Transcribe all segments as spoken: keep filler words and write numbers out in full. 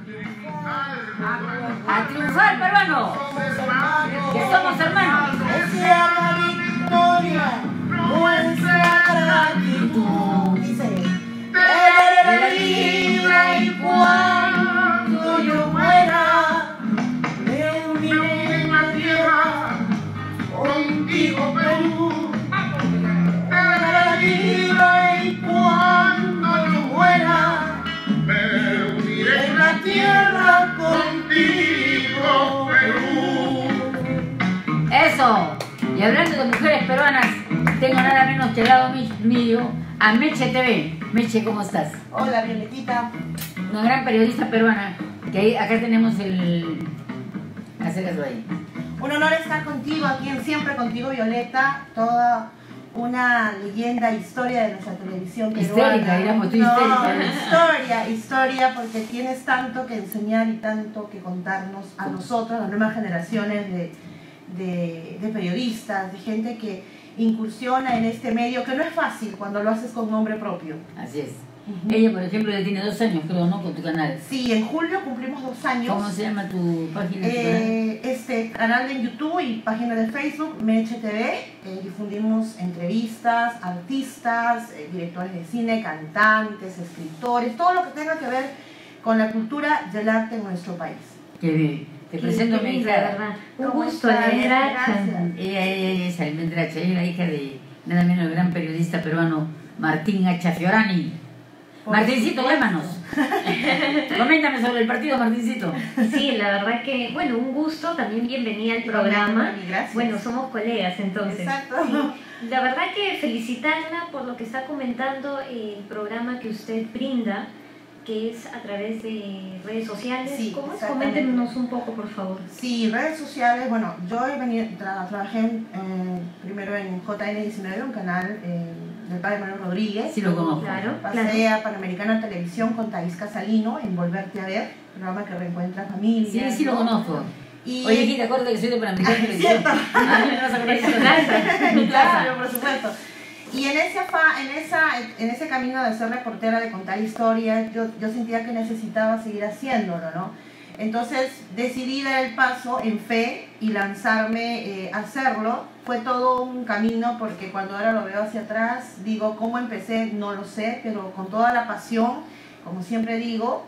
A triunfar, peruano. Que somos hermanos. Sea la victoria, nuestra gratitud. Dice, eres libre y cuando yo muera, me uniré en la tierra contigo, Perú. Eres libre y cuando yo muera, me uniré en la tierra contigo, Perú. Eso. Y hablando de mujeres peruanas, tengo nada menos que al lado mío a Meche T V. Meche, ¿cómo estás? Hola, Violetita. Una gran periodista peruana, que ahí, acá tenemos el... Acércalo ahí. Un honor estar contigo aquí en Siempre Contigo, Violeta. Toda una leyenda, historia de nuestra televisión peruana. Histérica, digamos, tú no, histérica. historia, historia, porque tienes tanto que enseñar y tanto que contarnos a nosotros, las nuevas generaciones de, de, de periodistas, de gente que incursiona en este medio, que no es fácil cuando lo haces con nombre propio. Así es. Uh-huh. Ella, por ejemplo, ya tiene dos años, creo, ¿no? Con tu canal. Sí, en julio cumplimos dos años. ¿Cómo se llama tu página? Eh, tu este canal de YouTube y página de Facebook, Meche T V. Eh, difundimos entrevistas, artistas, eh, directores de cine, cantantes, escritores, todo lo que tenga que ver con la cultura del arte en nuestro país. Qué bien. Te presento a mi hija. ¿Verdad? Un gusto, Almendracha. Ella, ella es Almendracha, ella es la hija de nada menos el gran periodista peruano Martín Hacha Fiorani. Martincito, llámanos. Coméntame sobre el partido, Martincito. Sí, la verdad que, bueno, un gusto, también bienvenida al programa. Gracias. Bueno, somos colegas entonces. Exacto. Sí, la verdad que felicitarla por lo que está comentando el programa que usted brinda, que es a través de redes sociales. Sí, ¿Cómo es? Coméntenos un poco, por favor. Sí, redes sociales. Bueno, yo he venido, tra trabajé eh, primero en J N diecinueve, un canal eh, del padre Manuel Rodríguez. Sí, lo conozco. Claro, Pasé claro. a Panamericana Televisión con Thais Casalino en Volverte a Ver, programa que reencuentra familia. Sí, sí, lo ¿no? conozco. Y... Oye, Gita, acuérdate que soy de Panamericana Televisión. ¿Cierto? Ah, me vas a acordar En su casa. En mi casa. Claro, por supuesto. Y en ese, afa, en, esa, en ese camino de ser reportera, de contar historias, yo, yo sentía que necesitaba seguir haciéndolo, ¿no? Entonces decidí dar el paso en fe y lanzarme eh, a hacerlo. Fue todo un camino porque cuando ahora lo veo hacia atrás, digo, ¿cómo empecé? No lo sé, pero con toda la pasión, como siempre digo.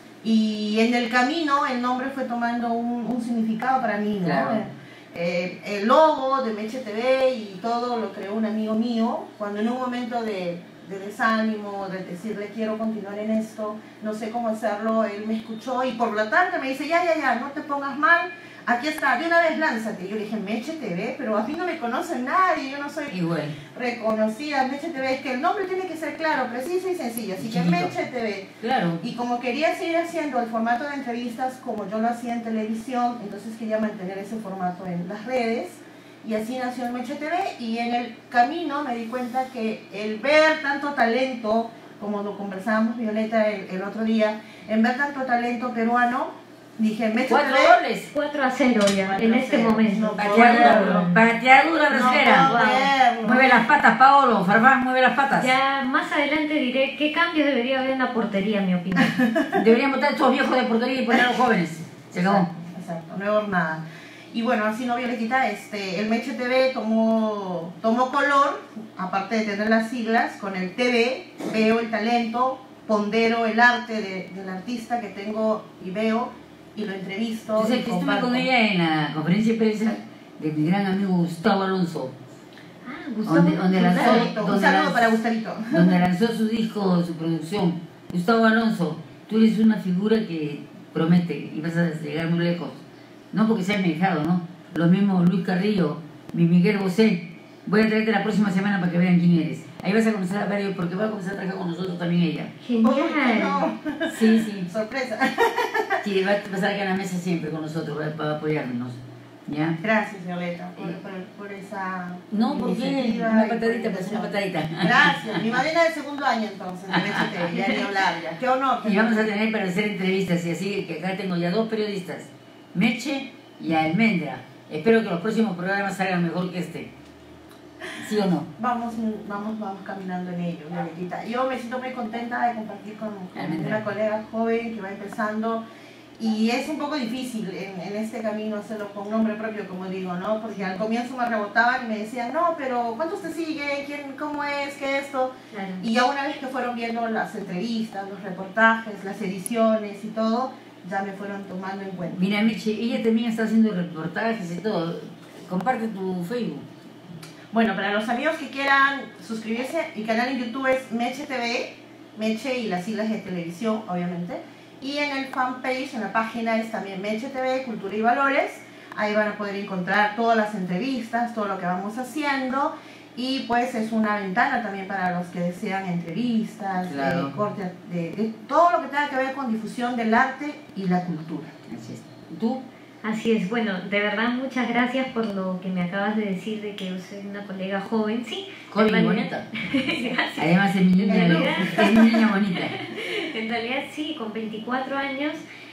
Y en el camino el nombre fue tomando un, un significado para mí, ¿no? Claro. Eh, el logo de Meche T V y todo lo creó un amigo mío, cuando en un momento de, de desánimo, de decirle quiero continuar en esto, no sé cómo hacerlo, él me escuchó y por la tarde me dice, ya, ya, ya, no te pongas mal, aquí está, de una vez lánzate. Yo le dije, Meche T V, pero a mí no me conoce nadie, yo no soy Igual. reconocida. Meche T V, es que el nombre tiene que ser claro, preciso y sencillo, así que Meche T V. Claro. Y como quería seguir haciendo el formato de entrevistas como yo lo hacía en televisión, entonces quería mantener ese formato en las redes, y así nació el Meche T V. Y en el camino me di cuenta que el ver tanto talento, como lo conversábamos Violeta el, el otro día, en ver tanto talento peruano, dije, Meche Cuatro T V, goles. cuatro a cero ya, Cuatro en a este cero. momento. No puedo Pateadura, verlo. pateadura no brasileña. puedo verlo. Mueve las patas, Paolo. Farfán, mueve las patas. Ya más adelante diré qué cambios debería haber en la portería, en mi opinión. Deberían botar estos viejos de porquería y poner a los jóvenes. Se acabó. Exacto, exacto, no hay nada. Y bueno, así no, Violetita, este, el Meche T V tomó, tomó color, aparte de tener las siglas, con el T V, veo el talento, pondero el arte de, del artista que tengo y veo, y lo entrevisto. Entonces, y que estuve comparto. con ella en la conferencia de prensa de mi gran amigo Gustavo Alonso. Ah, Gustavo. Donde, donde lanzó, Gustavito, un donde saludo lanzó- para Gustavito. donde lanzó su disco, su producción. Gustavo Alonso, tú eres una figura que promete y vas a llegar muy lejos. No porque seas mi hijado, ¿no? Lo mismo Luis Carrillo, mi Miguel Bosé. Voy a traerte la próxima semana para que vean quién eres. Ahí vas a conocer a varios, porque va a comenzar a trabajar con nosotros también ella. Uy, Genial. no. Sí, sí. Sorpresa. Sí, va a pasar acá en la mesa siempre con nosotros para, para apoyarnos. ¿Ya? Gracias, Violeta, por, por, por esa No, ¿por qué? iniciativa Una y por patadita, la pues una invitación. patadita. Gracias, mi madrina de segundo año entonces, de Meche T V, ya ni hablar ya. Qué honor. Y vamos a tener para hacer entrevistas, y así que acá tengo ya dos periodistas, Meche y Almendra. Espero que los próximos programas salgan mejor que este. ¿Sí o no? Vamos, vamos, vamos caminando en ello, Violetita. Yo me siento muy contenta de compartir con, con Almendra. una colega joven que va empezando Y es un poco difícil en, en este camino hacerlo con nombre propio, como digo, ¿no? Porque al comienzo me rebotaban y me decían, no, pero ¿cuántos te sigue? ¿Quién, ¿Cómo es? ¿Qué es esto? Claro. Y ya una vez que fueron viendo las entrevistas, los reportajes, las ediciones y todo, ya me fueron tomando en cuenta. Mira, Meche, ella también está haciendo reportajes y todo. Comparte tu Facebook. Bueno, para los amigos que quieran suscribirse, mi canal en YouTube es Meche T V, Meche y las siglas de televisión, obviamente. Y en el fanpage, en la página es también Meche T V, Cultura y Valores. Ahí van a poder encontrar todas las entrevistas, todo lo que vamos haciendo. Y pues es una ventana también para los que desean entrevistas, claro. de corte, de, de todo lo que tenga que ver con difusión del arte y la cultura. Así es. ¿Tú? Así es, bueno, de verdad muchas gracias por lo que me acabas de decir de que yo soy una colega joven, sí. Joven y bonita. Gracias. Además es mi niña, es mi niña bonita. En realidad sí, con veinticuatro años,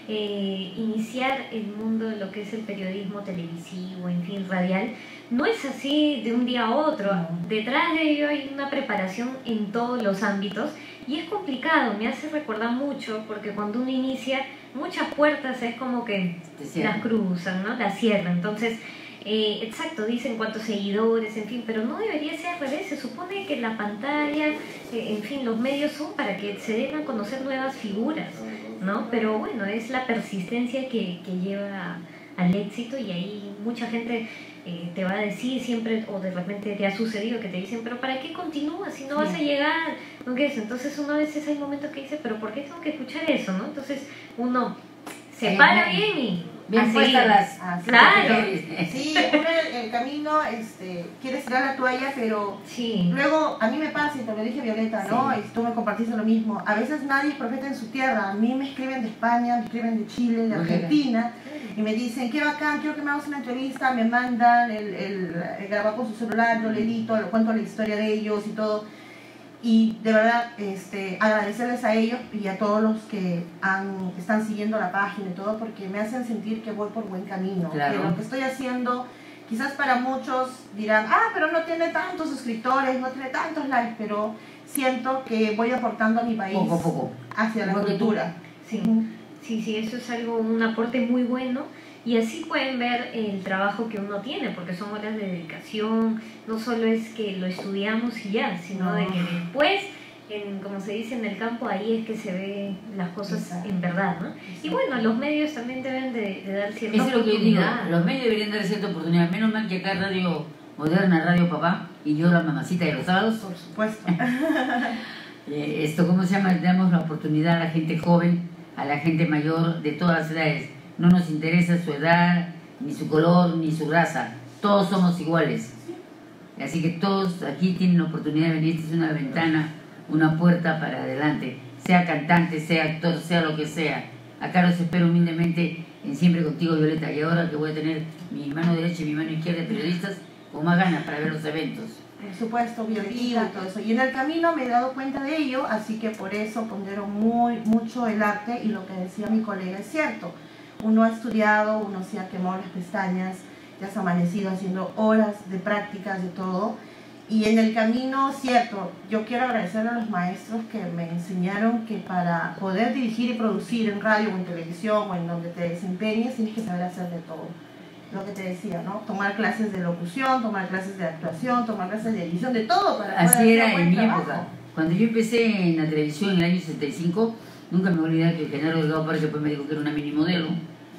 eh, iniciar el mundo de lo que es el periodismo televisivo, en fin, radial, no es así de un día a otro. Detrás de ello hay una preparación en todos los ámbitos y es complicado, me hace recordar mucho, porque cuando uno inicia, muchas puertas es como que las cruzan, ¿no? Las cierran. Entonces, eh, exacto, dicen cuántos seguidores, en fin, pero no debería ser al revés. Se supone que la pantalla, eh, en fin, los medios son para que se den a conocer nuevas figuras, ¿no? Pero bueno, es la persistencia que, que lleva al éxito, y ahí mucha gente eh, te va a decir siempre, o de repente te ha sucedido que te dicen, pero ¿para qué continúas si no vas a llegar? ¿No? ¿Qué es? Entonces uno a veces hay momentos que dice, pero ¿por qué tengo que escuchar eso? ¿No? Entonces uno se sí, para bien, bien y bien puestas las... Así, claro. Sí, uno el, el camino este, quiere tirar la toalla, pero sí. Luego a mí me pasa, y te lo dije Violeta, ¿no? Sí. Y tú me compartiste lo mismo. A veces nadie es profeta en su tierra. A mí me escriben de España, me escriben de Chile, de Argentina, y me dicen, qué bacán, quiero que me hagas una entrevista, me mandan el, el, el grabar con su celular, yo le edito, le cuento la historia de ellos y todo. Y de verdad, este, agradecerles a ellos y a todos los que han, están siguiendo la página y todo, porque me hacen sentir que voy por buen camino. Claro. Que lo que estoy haciendo, quizás para muchos dirán, ah, pero no tiene tantos suscriptores, no tiene tantos likes, pero siento que voy aportando a mi país Poco a poco. hacia la Porque cultura. Sí. Sí, sí, eso es algo, un aporte muy bueno, y así pueden ver el trabajo que uno tiene, porque son horas de dedicación, no solo es que lo estudiamos y ya, sino no. de que después, en, como se dice en el campo, ahí es que se ven las cosas Exacto. en verdad, ¿no? Exacto. Y bueno, los medios también deben de, de dar cierta Eso es lo que yo digo, oportunidad. los medios deberían dar cierta oportunidad, menos mal que acá Radio Moderna, Radio Papá, y yo la mamacita de los sábados. Por supuesto. eh, esto, ¿cómo se llama? Damos la oportunidad a la gente joven, a la gente mayor, de todas las edades. No nos interesa su edad, ni su color, ni su raza. Todos somos iguales. Así que todos aquí tienen la oportunidad de venir. Esta es una ventana, una puerta para adelante. Sea cantante, sea actor, sea lo que sea. Acá los espero humildemente en Siempre Contigo, Violeta. Y ahora que voy a tener mi mano derecha y mi mano izquierda de periodistas, con más ganas para ver los eventos. Por supuesto, biología y todo eso. Y en el camino me he dado cuenta de ello, así que por eso pondero muy mucho el arte, y lo que decía mi colega es cierto. Uno ha estudiado, uno se ha quemado las pestañas, ya se ha amanecido haciendo horas de prácticas, de todo. Y en el camino, cierto, yo quiero agradecerle a los maestros que me enseñaron que para poder dirigir y producir en radio o en televisión o en donde te desempeñes, tienes que saber hacer de todo. Lo que te decía, ¿no? Tomar clases de locución, tomar clases de actuación, tomar clases de edición, de todo para Así poder era hacer en buen mi trabajo. época. Cuando yo empecé en la televisión en el año sesenta y cinco, nunca me voy a olvidar que Genaro Delgado Párez después me dijo que era una mini modelo.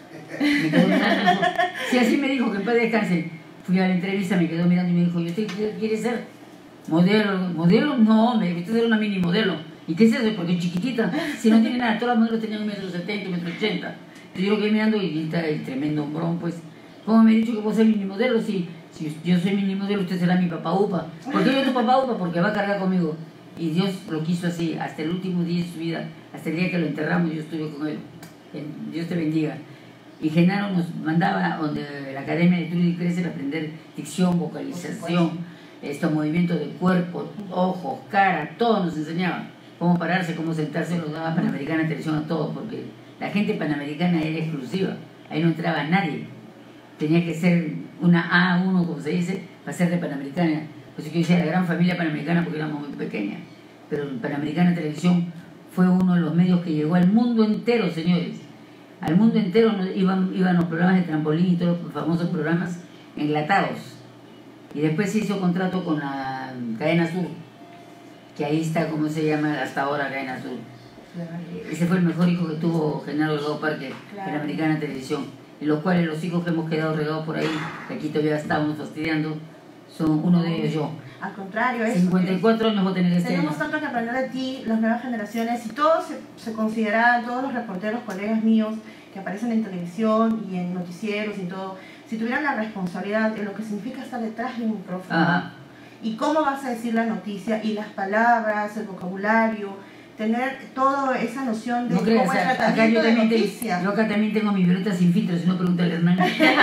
Me quedó mirando. Sí, así me dijo, que en paz descanse. Fui a la entrevista, me quedó mirando y me dijo, ¿y usted qué quiere ser? ¿Modelo? ¿Modelo? No, me dijo, usted era una mini modelo. ¿Y qué es eso? Porque es chiquitita. Si no tiene nada, todas las modelos tenían un metro setenta, un metro ochenta. Entonces yo lo quedé mirando y está el tremendo hombrón, pues. ¿Cómo me ha dicho que vos ser mini modelo? Si, si yo soy mini modelo, usted será mi papá upa. ¿Por qué yo tu papá upa? Porque va a cargar conmigo. Y Dios lo quiso así, hasta el último día de su vida, hasta el día que lo enterramos, yo estuve con él. Dios te bendiga. Y Genaro nos mandaba donde la Academia de Estudio y Crecer a aprender dicción, vocalización, estos movimientos de cuerpo, ojos, cara, todo nos enseñaba. Cómo pararse, cómo sentarse, lo daba Panamericana Televisión a todos, porque la gente panamericana era exclusiva, ahí no entraba nadie. Tenía que ser una A uno, como se dice, para ser de Panamericana. Pues yo decía la gran familia panamericana porque éramos muy pequeñas. Pero Panamericana Televisión fue uno de los medios que llegó al mundo entero, señores. al mundo entero nos iban, iban los programas de trampolín y todos los famosos programas enlatados. Y después se hizo contrato con la Cadena Sur, que ahí está, ¿cómo se llama hasta ahora Cadena Sur? Claro. Ese fue el mejor hijo que tuvo Genaro Delgado Parque, claro, en la Americana Televisión, en los cuales los hijos que hemos quedado regados por ahí, que aquí todavía estábamos fastidiando, son uno de ellos yo. Al contrario, es cincuenta y cuatro años voy a tener este tenemos año. tanto que aprender de ti, las nuevas generaciones, y todos se, se consideran, todos los reporteros, colegas míos, que aparecen en televisión y en noticieros y todo, si tuvieran la responsabilidad de lo que significa estar detrás de un micrófono, Ajá, y cómo vas a decir la noticia, y las palabras, el vocabulario, tener toda esa noción de no creas, cómo el acá tratamiento yo de también, noticias. te, yo acá también tengo mi violeta sin filtro, si no pregúntale a Hernán.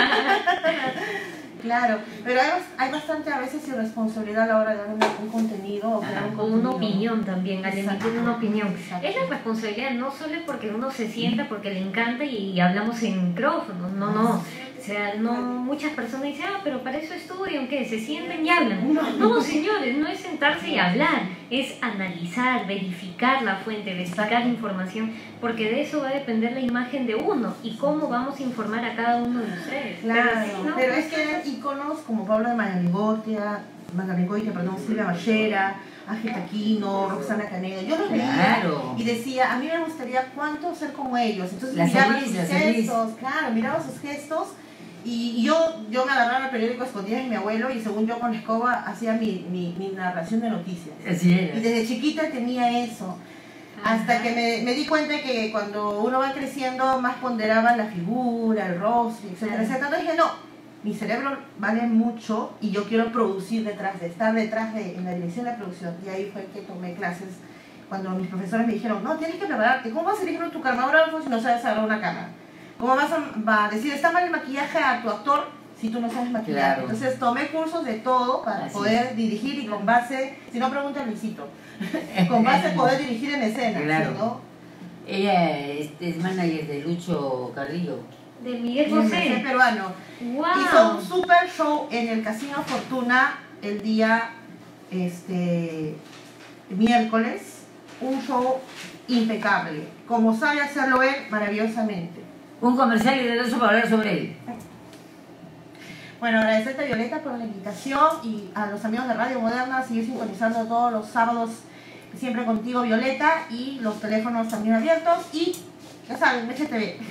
Claro, pero hay, hay bastante a veces irresponsabilidad a la hora de dar un, un contenido o crear un Con contenido. una opinión también, al emitir una opinión. Exacto. Es la responsabilidad, no solo es porque uno se sienta, porque le encanta y hablamos en micrófonos, no, no. O sea, no, muchas personas dicen, ah, pero para eso estudian, ¿qué? Se sienten y hablan. No, señores, no es sentarse y hablar, es analizar, verificar la fuente, verificar la información, porque de eso va a depender la imagen de uno y cómo vamos a informar a cada uno de ustedes. Claro, pero, sí, ¿no? pero es que eran íconos como Pablo de Magaligotia, Magaligotia, perdón, Silvia Ballera, Ángel Taquino, Roxana Caneda. Yo los veía Claro. y decía, a mí me gustaría cuánto ser como ellos. Entonces La miraba Solís, sus la Solís. gestos, claro, miraba sus gestos. Y yo, yo me agarraba el periódico escondidas de mi abuelo y según yo con la escoba hacía mi, mi, mi narración de noticias. Así es. Y desde chiquita tenía eso. Hasta que me, me di cuenta que cuando uno va creciendo más ponderaba la figura, el rostro, etcétera, etcétera. Entonces dije, no, mi cerebro vale mucho y yo quiero producir detrás de, estar detrás de, en la dirección de la producción. Y ahí fue que tomé clases cuando mis profesores me dijeron, no, tienes que prepararte. ¿Cómo vas a elegir tu camarógrafo si no sabes agarrar una cámara? ¿Cómo vas a, va a decir, está mal el maquillaje a tu actor si tú no sabes maquillar? Claro. Entonces tomé cursos de todo para Así poder es. dirigir y con base, si no pregunta a Luisito, con base poder dirigir en escena. Claro. ¿Sí, no? Ella es, es manager de Lucho Carrillo. De Miguel Es José. peruano. Wow. Hizo un super show en el Casino Fortuna el día este, miércoles. Un show impecable. Como sabe hacerlo él, maravillosamente. Un comercial y regreso para hablar sobre él. Bueno, agradecerte a Violeta por la invitación y a los amigos de Radio Moderna, seguir sintonizando todos los sábados siempre contigo, Violeta, y los teléfonos también abiertos y, ya saben, Meche T V.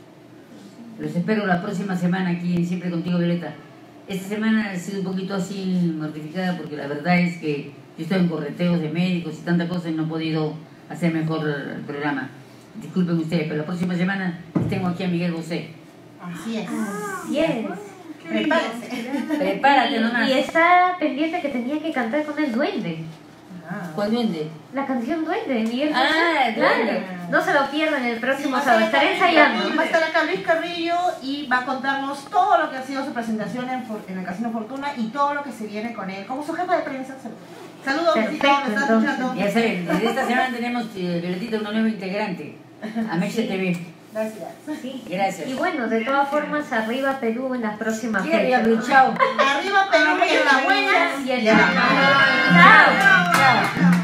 Los espero la próxima semana aquí en Siempre Contigo, Violeta. Esta semana ha sido un poquito así mortificada porque la verdad es que yo estoy en correteos de médicos y tanta cosa y no he podido hacer mejor el programa. Disculpen ustedes, pero la próxima semana tengo aquí a Miguel José. Así es. Así es. Prepárense. Prepárate nomás. Y, y está pendiente que tenía que cantar con el duende. Ah. ¿Cuál duende? La canción Duende de Miguel José. Ah, claro. Duende. No se lo pierdan el próximo Va a sábado. estar Estaré acá- ensayando. Va a estar acá Luis Carrillo y va a contarnos todo lo que ha sido su presentación en, For- en el Casino Fortuna y todo lo que se viene con él. Como su jefa de prensa. Saludos, besito, Perfecto, me estás entonces. escuchando. Ya saben, desde esta semana tenemos, eh, Violetita, una nueva integrante. A Meche T V. Gracias. Sí. Gracias. Y bueno, de todas formas, arriba Perú en las próximas Quiero fechas. Perú, chao. Arriba Perú, en la buena Y en y en la la mala. mala. Chao. Chao.